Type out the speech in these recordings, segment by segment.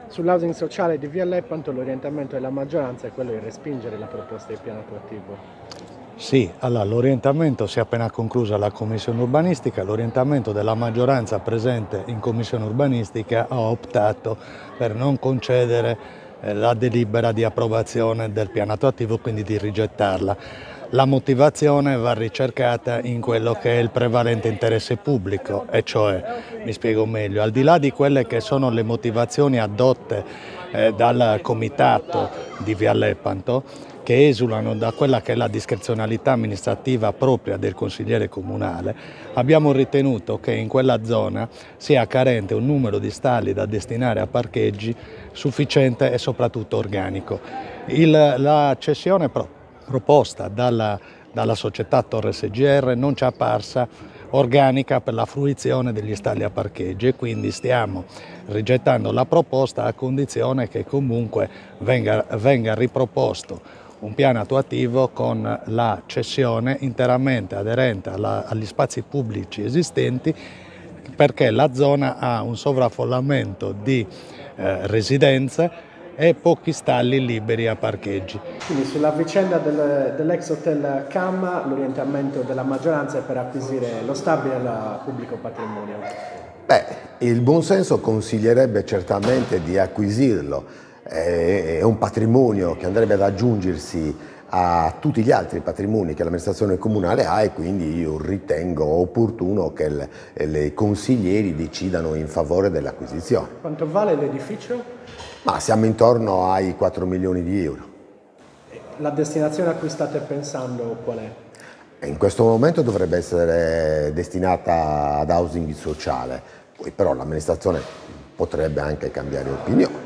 Sull'housing sociale di Via Lepanto l'orientamento della maggioranza è quello di respingere la proposta di piano attuativo. Sì, allora l'orientamento si è appena conclusa la commissione urbanistica, l'orientamento della maggioranza presente in commissione urbanistica ha optato per non concedere la delibera di approvazione del piano attuativo, quindi di rigettarla. La motivazione va ricercata in quello che è il prevalente interesse pubblico, e cioè, mi spiego meglio, al di là di quelle che sono le motivazioni addotte dal comitato di Via Lepanto, che esulano da quella che è la discrezionalità amministrativa propria del consigliere comunale, abbiamo ritenuto che in quella zona sia carente un numero di stalli da destinare a parcheggi sufficiente e soprattutto organico. La cessione proposta dalla società Torres SGR non ci è apparsa organica per la fruizione degli stalli a parcheggio, e quindi stiamo rigettando la proposta a condizione che comunque venga riproposto un piano attuativo con la cessione interamente aderente agli spazi pubblici esistenti, perché la zona ha un sovraffollamento di residenze e pochi stalli liberi a parcheggi. Quindi sulla vicenda dell'ex hotel Cam l'orientamento della maggioranza è per acquisire lo stabile al pubblico patrimonio. Beh, il buonsenso consiglierebbe certamente di acquisirlo. È un patrimonio che andrebbe ad aggiungersi a tutti gli altri patrimoni che l'amministrazione comunale ha, e quindi io ritengo opportuno che i consiglieri decidano in favore dell'acquisizione. Quanto vale l'edificio? Ma siamo intorno ai 4 milioni di euro. La destinazione a cui state pensando qual è? In questo momento dovrebbe essere destinata ad housing sociale, poi però l'amministrazione potrebbe anche cambiare opinione.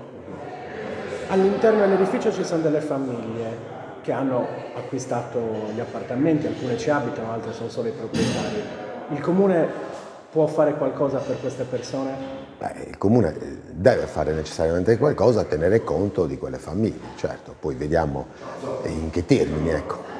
All'interno dell'edificio ci sono delle famiglie che hanno acquistato gli appartamenti, alcune ci abitano, altre sono solo i proprietari. Il Comune può fare qualcosa per queste persone? Beh, il Comune deve fare necessariamente qualcosa a tenere conto di quelle famiglie, certo, poi vediamo in che termini, ecco.